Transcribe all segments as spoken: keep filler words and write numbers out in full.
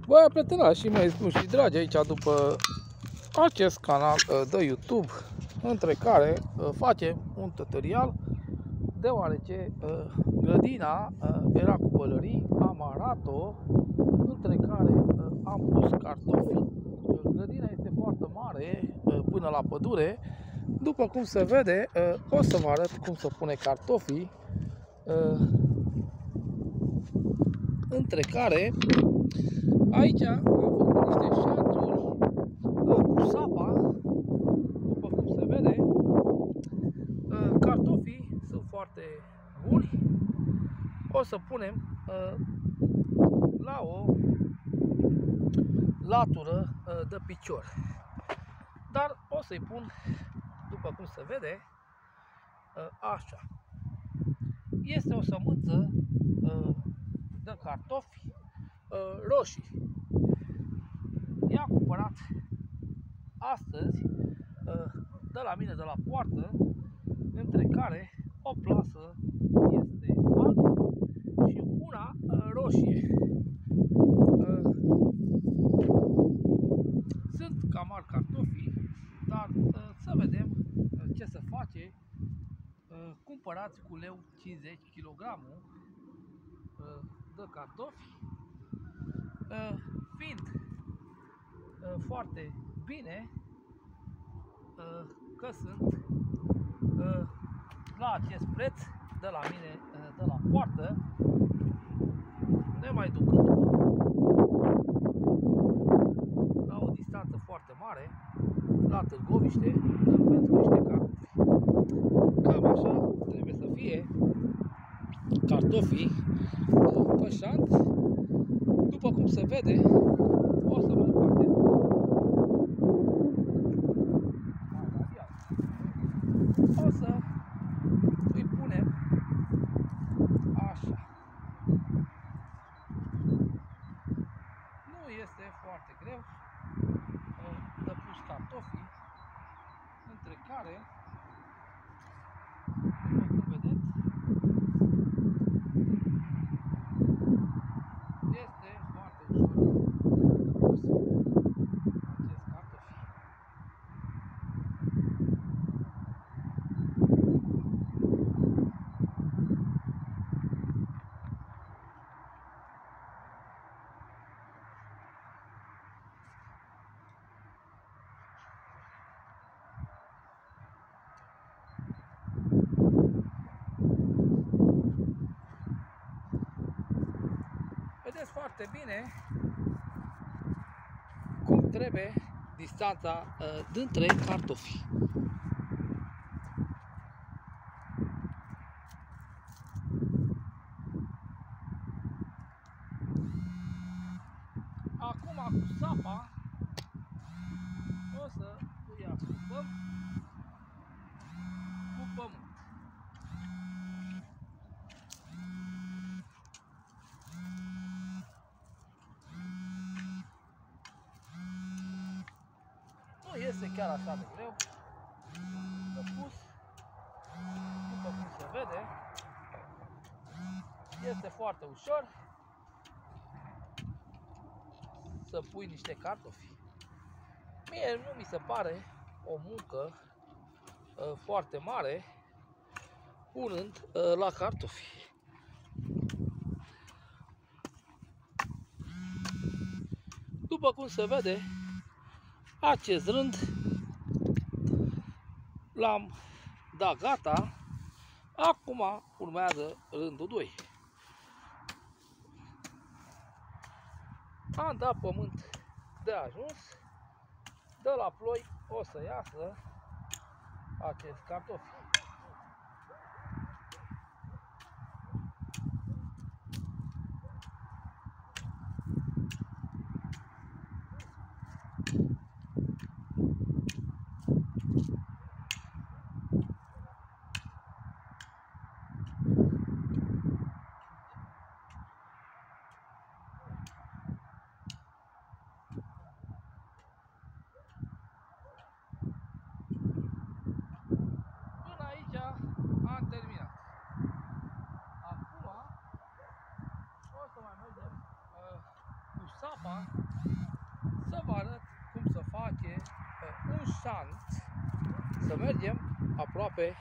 Băi, prietena și mai spun și dragi aici după acest canal de YouTube, între care facem un tutorial, deoarece grădina era cu pălării, am arat-o, între care am pus cartofi. Grădina este foarte mare, până la pădure. După cum se vede, o să vă arăt cum să pune cartofii, între care aici am făcut niște șanțuri cu sapa. După cum se vede, cartofii sunt foarte buni. O să punem la o latură de picior, dar o să-i pun, după cum se vede, așa. Este o sămânță de cartofi roșii. I-am cumpărat astăzi de la mine, de la poartă, între care o plasă este alb și una roșie. Sunt cam mari cartofii, dar să vedem ce se face. Cumpărați cu leu cincizeci kilogramul de cartofi, fiind foarte bine că sunt la acest preț de la mine, de la poartă, nemai ducându-mă la o distanță foarte mare, la Târgoviște, pentru niște cartofi. Cam așa trebuie să fie cartofii pe șanț. După cum se vede, o să mă duc acest o să îi punem așa. Nu este foarte greu de pus cartofii, între care, după cum vedeți, este foarte ușor de pus acest cartofi. Vedeți foarte bine cum trebuie distanța uh, dintre cartofi. Acum cu sapa o să îi asupăm cu pământ. Nu este chiar așa de greu de pus, după cum se vede, este foarte ușor să pui niște cartofi. Mie nu mi se pare o muncă uh, foarte mare punând uh, la cartofi. După cum se vede, acest rând l-am dat gata. Acum urmează rândul doi. Am dat pământ de ajuns. De la ploi o să iasă acest cartofi. Acum să vă arăt cum să face un șanț, să mergem aproape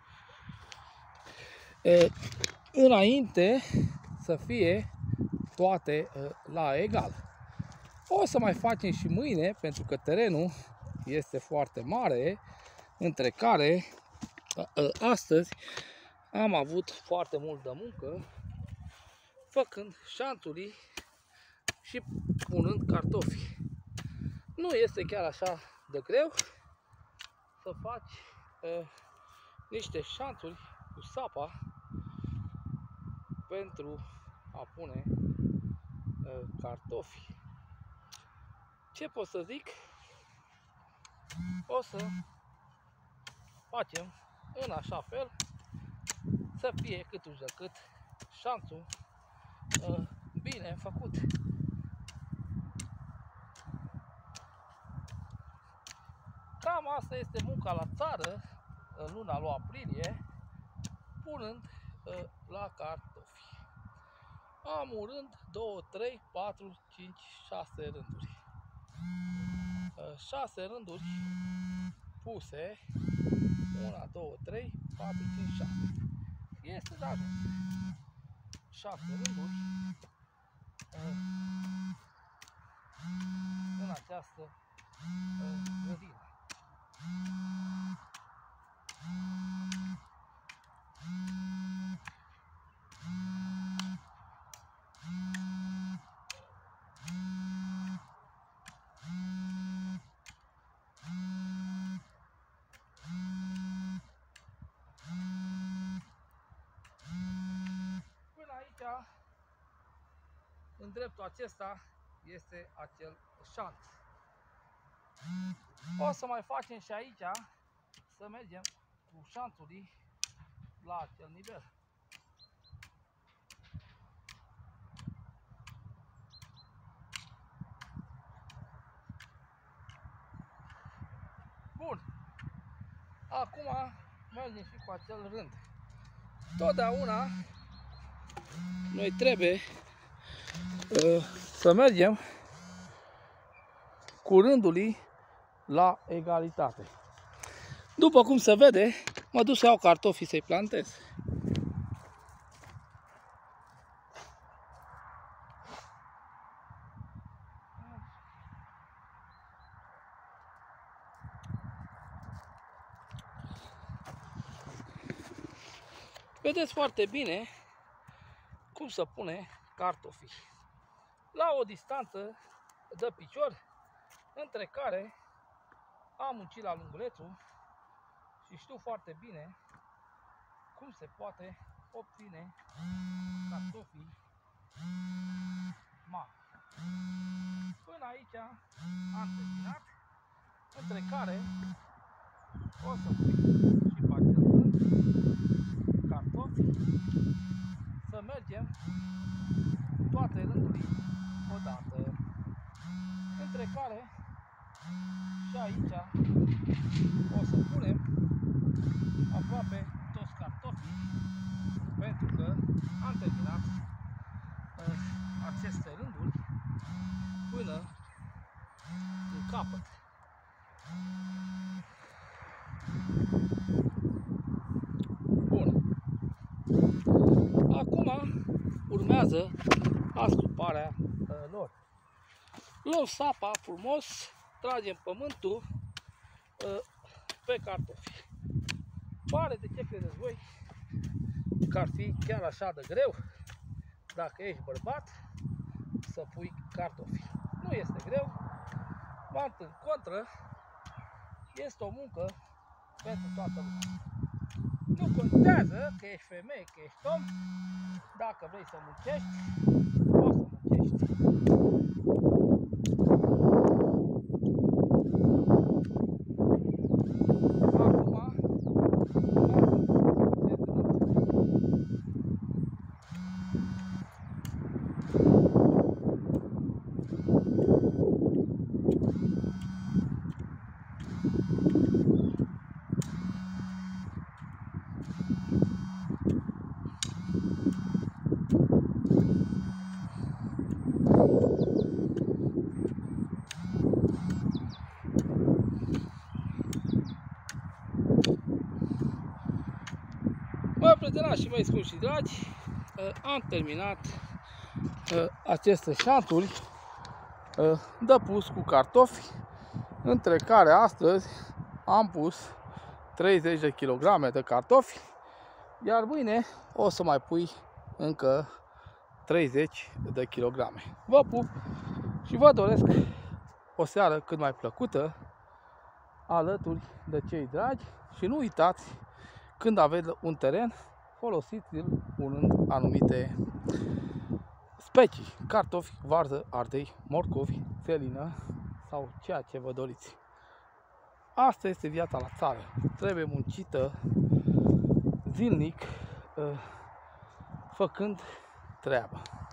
înainte să fie toate la egal. O să mai facem și mâine, pentru că terenul este foarte mare, între care astăzi am avut foarte mult de muncă făcând șanțurii și punând cartofi. Nu este chiar așa de greu să faci uh, niște șanțuri cu sapa pentru a pune uh, cartofi. Ce pot să zic? O să facem în așa fel să fie cât uși de cât șanțul uh, bine făcut. Cam asta este munca la țară în luna lui aprilie, punând uh, la cartofi. Am un rând, două, trei, patru, cinci, șase rânduri. Uh, șase rânduri puse, unu, doi, trei, patru, cinci, șase. Este de ajuns. șase rânduri uh, în această uh, grădină. Până aici, în dreptul acesta, este acel șanț. O să mai facem și aici, să mergem cu șanțurii la acel nivel. Bun. Acum mergem și cu acel rând. Totdeauna noi trebuie uh, să mergem cu rândul la egalitate. După cum se vede, mă duc să iau cartofii să-i plantez. Vedeți foarte bine cum să pune cartofii. La o distanță de picior, între care am muncit la lungulețul și știu foarte bine cum se poate obține cartofii mari. Până aici am terminat, între care o să pui și pe acel rând cartofi, să mergem cu toate rândurile odată, între care și aici o să punem aproape toți cartofii, pentru că am terminat uh, aceste rânduri până în capăt. Bun. Acum urmează astuparea uh, lor. Luăm sapa frumos, tragem pământul uh, pe cartofi. Pare, de ce credeți voi că ar fi chiar așa de greu, dacă ești bărbat, să pui cartofi? Nu este greu, mai în contră, este o muncă pentru toată lumea. Nu contează că ești femeie, că ești om, dacă vrei să muncești, poți să muncești. Da, și mai scurt și dragi, am terminat aceste șanturi de pus cu cartofi, între care astăzi am pus treizeci de kilograme de cartofi, iar mâine o să mai pui încă treizeci de kilograme. Vă pup și vă doresc o seară cât mai plăcută alături de cei dragi și nu uitați, când aveți un teren, folosiți-l punând anumite specii, cartofi, varză, ardei, morcovi, țelină sau ceea ce vă doriți. Asta este viața la țară. Trebuie muncită zilnic, făcând treaba.